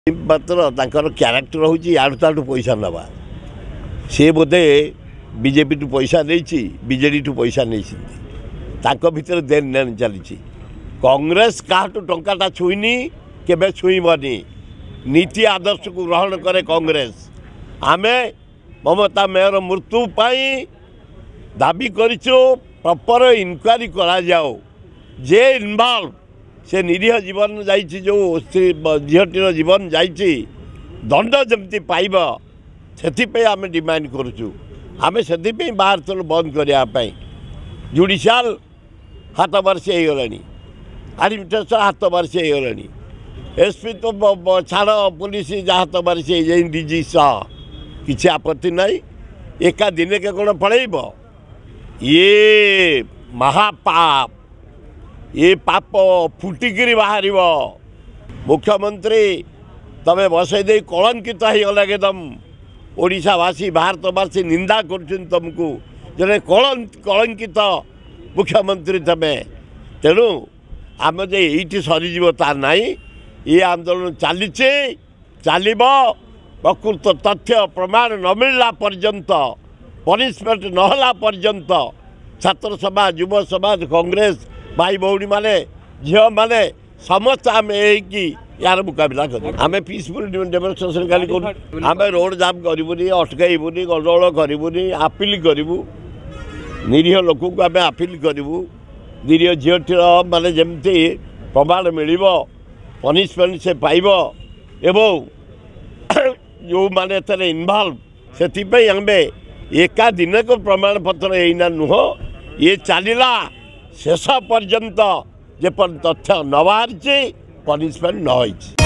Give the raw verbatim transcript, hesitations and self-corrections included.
मात्र तांकर क्यारेक्टर हूँ याडू ताडू पैसा नवा सी बोधे बीजेपी टू पैसा नहीं बीजेडी टू पैसा नहीं भितर देन नेन चली कांग्रेस क्या टंकाटा छुईनी केबे छुईबनी नीति आदर्श को ग्रहण करे कांग्रेस आमे ममता मेयर मृत्यु पाई दाबी करिचो प्रॉपर इनक्वारी करा जाओ जे इनवॉल्व से निरीह जीवन जाइछि जो झीटीर जीवन जाइछि दंड जमती पाइब से आम डिमांड करुचु आम से बाहर चल बंद करने जुडिशियल हाथ बारसी हो गला आडमिनिस्ट्रेशन हाथ बारसी हो गला एसपी तो छाड़ पुलिस जहाँ हाथ बारसी डीजी सह किसी आपत्ति नहीं एका दिन के कौन पड़ेब ये महापाप ये पाप फुटिकी बाहर मुख्यमंत्री तमें बसई दे कलंकित हो गला एकदम ओडिशावासी भारतवासी निंदा कर तुमको जड़े कलंकित मुख्यमंत्री तमें तेणु आम जे ये सरीज तार ना ये आंदोलन चली चल प्रकृत तथ्य प्रमाण न मिलला पर्यंत पनिशमेंट नहला पर्यंत छात्र समाज युव समाज कांग्रेस भाई भौणी माने झील माने समस्त आम यार मुकाबला कर आम पीसफुल डेमोन्स्ट्रेशन खाली कर आम रोड जाम करूनी अटकबूनी गंडगोल करूनी आपिल करूँ निरीह लोक को आम आपिल करूँ निरीह झील माने जमती प्रमाण मिल पनिशमेंट से पाइब एवं जो माने तेरे इनवॉल्व से आम एका दिन को प्रमाण पत्र एना नुह ये चलला शेष पर्यंत जे तथ्य न बाहर पनिशमेंट न हो।